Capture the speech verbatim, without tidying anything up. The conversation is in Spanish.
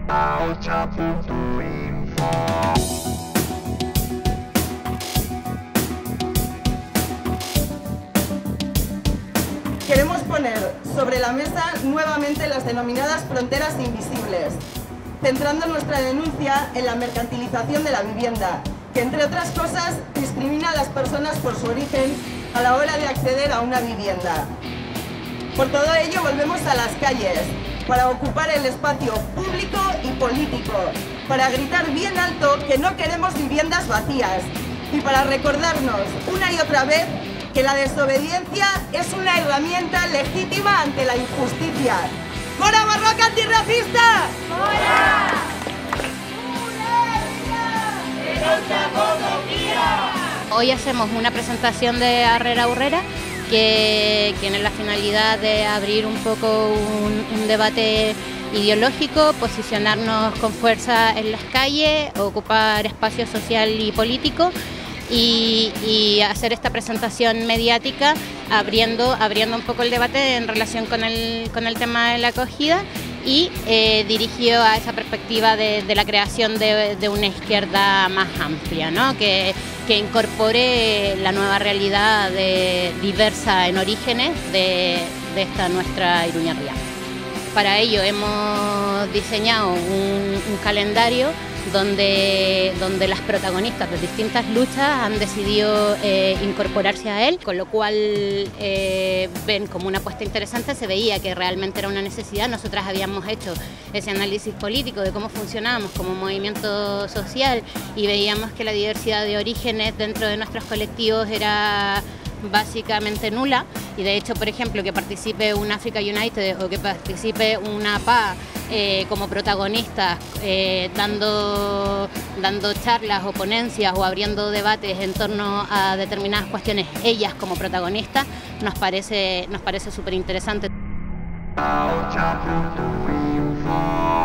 Queremos poner sobre la mesa nuevamente las denominadas fronteras invisibles, centrando nuestra denuncia en la mercantilización de la vivienda, que entre otras cosas discrimina a las personas por su origen a la hora de acceder a una vivienda. Por todo ello volvemos a las calles, para ocupar el espacio público y político, para gritar bien alto que no queremos viviendas vacías y para recordarnos una y otra vez que la desobediencia es una herramienta legítima ante la injusticia. ¡Fora Barroca antirracista! ¡Fora! Hoy hacemos una presentación de Arrera Urrera que tiene la finalidad de abrir un poco un, un debate ideológico, posicionarnos con fuerza en las calles, ocupar espacio social y político y, y hacer esta presentación mediática abriendo, abriendo un poco el debate en relación con el, con el tema de la acogida y eh, dirigido a esa perspectiva de, de la creación de, de una izquierda más amplia, ¿no? que, que incorpore la nueva realidad de, diversa en orígenes de, de esta nuestra Iruña Ría. Para ello hemos diseñado un, un calendario donde, donde las protagonistas de distintas luchas han decidido eh, incorporarse a él, con lo cual eh, ven como una apuesta interesante. Se veía que realmente era una necesidad. Nosotras habíamos hecho ese análisis político de cómo funcionábamos como movimiento social y veíamos que la diversidad de orígenes dentro de nuestros colectivos era básicamente nula, y de hecho, por ejemplo, que participe un Africa United o que participe una A P A eh, como protagonistas eh, dando, dando charlas o ponencias o abriendo debates en torno a determinadas cuestiones, ellas como protagonistas, nos parece, nos parece súper interesante.